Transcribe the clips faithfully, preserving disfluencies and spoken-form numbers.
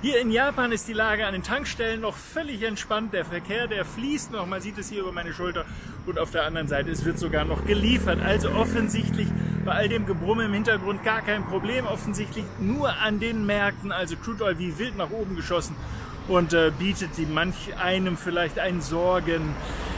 Hier in Japan ist die Lage an den Tankstellen noch völlig entspannt. Der Verkehr, der fließt noch. Man sieht es hier über meine Schulter. Und auf der anderen Seite, es wird sogar noch geliefert. Also offensichtlich bei all dem Gebrumme im Hintergrund gar kein Problem. Offensichtlich nur an den Märkten. Also Crude Oil wie wild nach oben geschossen. Und äh, bietet die manch einem vielleicht einen Sorgen.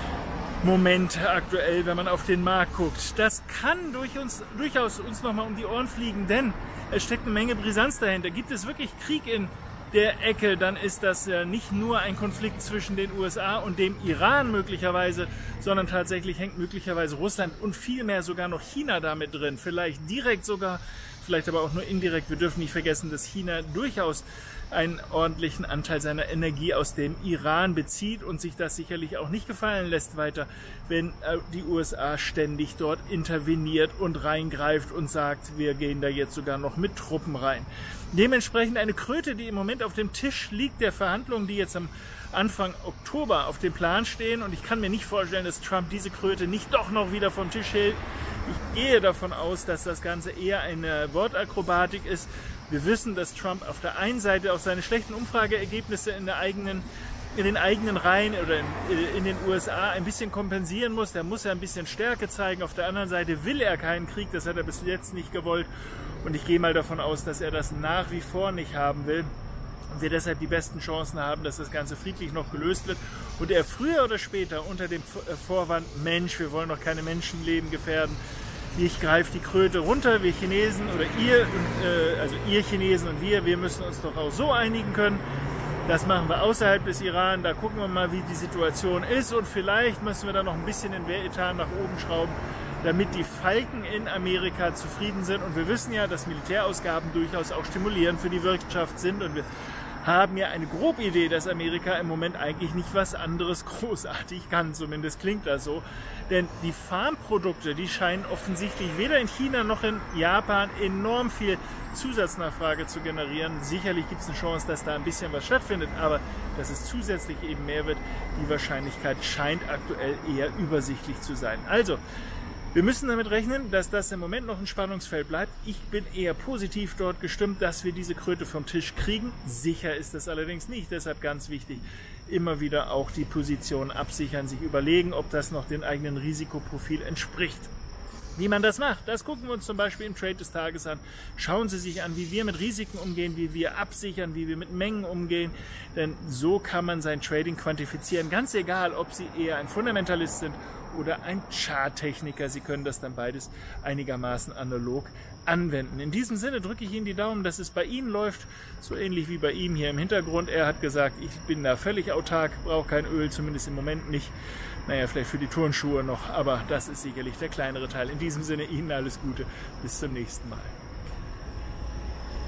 Moment aktuell, wenn man auf den Markt guckt. Das kann durch uns, durchaus uns nochmal um die Ohren fliegen, denn es steckt eine Menge Brisanz dahinter. Gibt es wirklich Krieg in der Ecke, dann ist das ja nicht nur ein Konflikt zwischen den U S A und dem Iran möglicherweise, sondern tatsächlich hängt möglicherweise Russland und vielmehr sogar noch China damit drin. Vielleicht direkt sogar, vielleicht aber auch nur indirekt. Wir dürfen nicht vergessen, dass China durchaus einen ordentlichen Anteil seiner Energie aus dem Iran bezieht und sich das sicherlich auch nicht gefallen lässt weiter, wenn die U S A ständig dort interveniert und reingreift und sagt, wir gehen da jetzt sogar noch mit Truppen rein. Dementsprechend eine Kröte, die im Moment auf dem Tisch liegt, der Verhandlungen, die jetzt am Anfang Oktober auf dem Plan stehen, und ich kann mir nicht vorstellen, dass Trump diese Kröte nicht doch noch wieder vom Tisch hält. Ich gehe davon aus, dass das Ganze eher eine Wortakrobatik ist. Wir wissen, dass Trump auf der einen Seite auch seine schlechten Umfrageergebnisse in, der eigenen, in den eigenen Reihen oder in, in den U S A ein bisschen kompensieren muss. Da muss er ein bisschen Stärke zeigen. Auf der anderen Seite will er keinen Krieg. Das hat er bis jetzt nicht gewollt. Und ich gehe mal davon aus, dass er das nach wie vor nicht haben will. Und wir deshalb die besten Chancen haben, dass das Ganze friedlich noch gelöst wird. Und er früher oder später unter dem Vorwand, Mensch, wir wollen doch keine Menschenleben gefährden, ich greife die Kröte runter, wir Chinesen oder ihr, äh, also ihr Chinesen und wir, wir müssen uns doch auch so einigen können. Das machen wir außerhalb des Iran, da gucken wir mal, wie die Situation ist, und vielleicht müssen wir da noch ein bisschen den Wehretat nach oben schrauben, damit die Falken in Amerika zufrieden sind. Und wir wissen ja, dass Militärausgaben durchaus auch stimulierend für die Wirtschaft sind, und wir haben ja eine grobe Idee, dass Amerika im Moment eigentlich nicht was anderes großartig kann, zumindest klingt das so. Denn die Farmprodukte, die scheinen offensichtlich weder in China noch in Japan enorm viel Zusatznachfrage zu generieren. Sicherlich gibt es eine Chance, dass da ein bisschen was stattfindet, aber dass es zusätzlich eben mehr wird, die Wahrscheinlichkeit scheint aktuell eher übersichtlich zu sein. Also, wir müssen damit rechnen, dass das im Moment noch ein Spannungsfeld bleibt. Ich bin eher positiv dort gestimmt, dass wir diese Kröte vom Tisch kriegen. Sicher ist das allerdings nicht, deshalb ganz wichtig, immer wieder auch die Position absichern, sich überlegen, ob das noch dem eigenen Risikoprofil entspricht. Wie man das macht, das gucken wir uns zum Beispiel im Trade des Tages an. Schauen Sie sich an, wie wir mit Risiken umgehen, wie wir absichern, wie wir mit Mengen umgehen. Denn so kann man sein Trading quantifizieren, ganz egal, ob Sie eher ein Fundamentalist sind oder ein Charttechniker. Sie können das dann beides einigermaßen analog anwenden. In diesem Sinne drücke ich Ihnen die Daumen, dass es bei Ihnen läuft, so ähnlich wie bei ihm hier im Hintergrund. Er hat gesagt, ich bin da völlig autark, brauche kein Öl, zumindest im Moment nicht. Naja, vielleicht für die Turnschuhe noch, aber das ist sicherlich der kleinere Teil. In diesem Sinne Ihnen alles Gute, bis zum nächsten Mal.